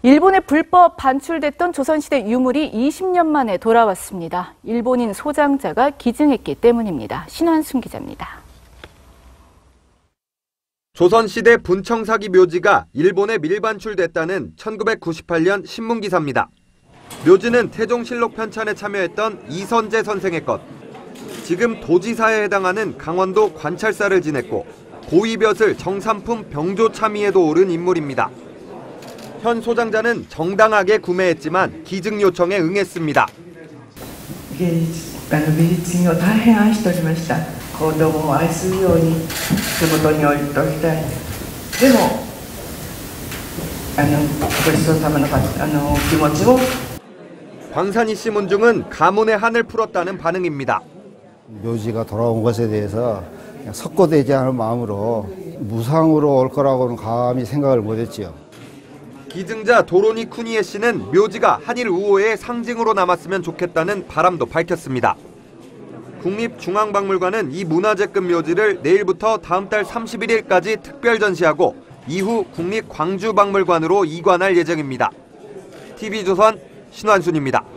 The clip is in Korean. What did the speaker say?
일본에 불법 반출됐던 조선시대 유물이 20년 만에 돌아왔습니다. 일본인 소장자가 기증했기 때문입니다. 신환순 기자입니다. 조선시대 분청사기 묘지가 일본에 밀반출됐다는 1998년 신문기사입니다. 묘지는 태종실록 편찬에 참여했던 이선재 선생의 것. 지금 도지사에 해당하는 강원도 관찰사를 지냈고 고위벼슬 정삼품 병조 참의에도 오른 인물입니다. 현 소장자는 정당하게 구매했지만 기증 요청에 응했습니다. 美術品を大変愛しておりました。子供を愛するように手元に置いておきたい。でもごちそうさまの気持ちを 광산이 씨 문중은 가문의 한을 풀었다는 반응입니다. 묘지가 돌아온 것에 대해서 석고되지 않은 마음으로 무상으로 올 거라고는 감히 생각을 못했지요. 기증자 도로니 쿠니에 씨는 묘지가 한일 우호의 상징으로 남았으면 좋겠다는 바람도 밝혔습니다. 국립중앙박물관은 이 문화재급 묘지를 내일부터 다음 달 31일까지 특별 전시하고 이후 국립광주박물관으로 이관할 예정입니다. TV조선 신환순입니다.